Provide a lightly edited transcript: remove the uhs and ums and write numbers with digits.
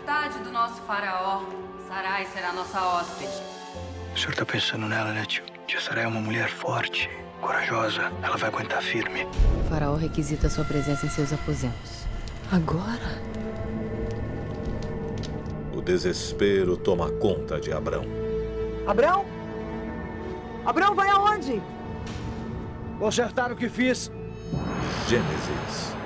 vontade do nosso faraó. Sarai será nossa hóspede. O senhor tá pensando nela, né, tio? Tia Sarai é uma mulher forte, corajosa. Ela vai aguentar firme. O faraó requisita sua presença em seus aposentos. Agora? O desespero toma conta de Abrão. Abrão? Abrão, vai aonde? Consertar o que fiz. Gênesis.